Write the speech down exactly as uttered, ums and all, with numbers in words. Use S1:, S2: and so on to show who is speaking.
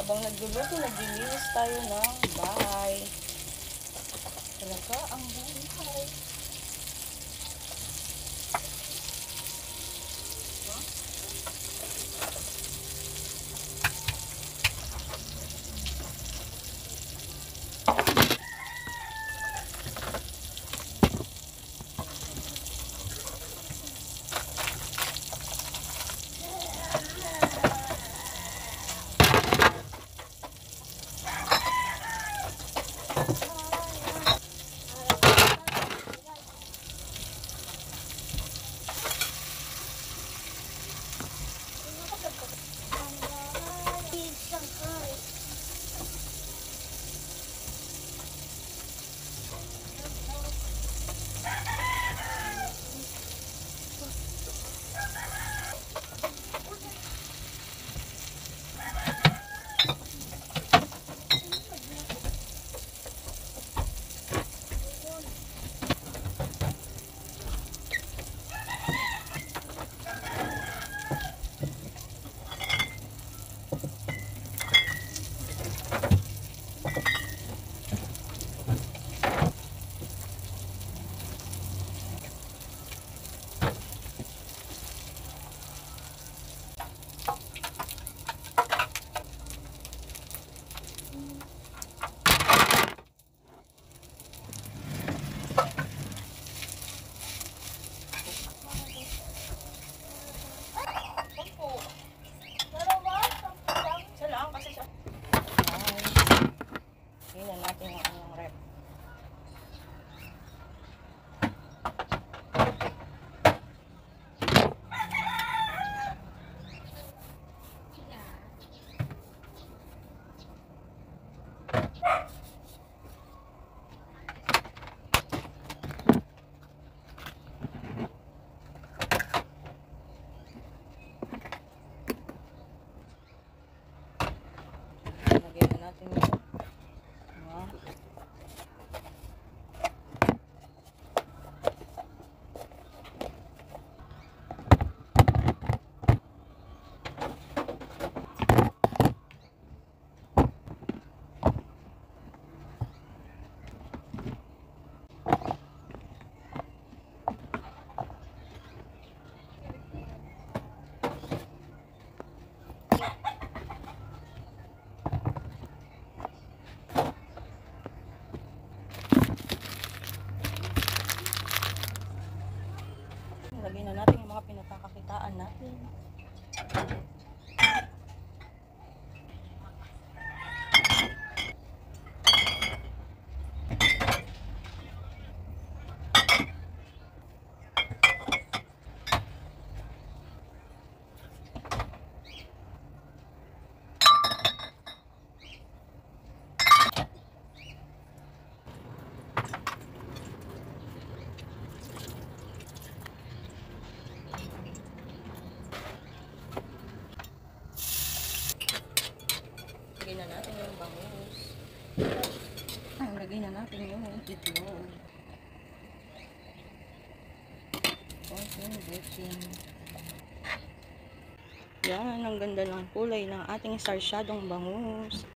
S1: Habang nagluluto, naglilinis tayo ng bahay. Talaga ang buhay. Lagyan na natin yung mga lagyan na natin yung mga pinagkakakitaan natin. Lagyan na natin yung bangus. Lagyan na natin yung itlog. Konting baking. Yan, ang ganda ng kulay ng ating sarsyadong bangus.